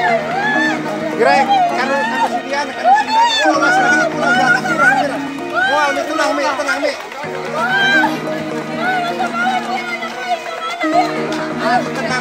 Greg, kanu si Dian, kanu si Dian. Oh, mas lagi pulang belakang mira. Oh, mi tenang mi. Ah, tenang.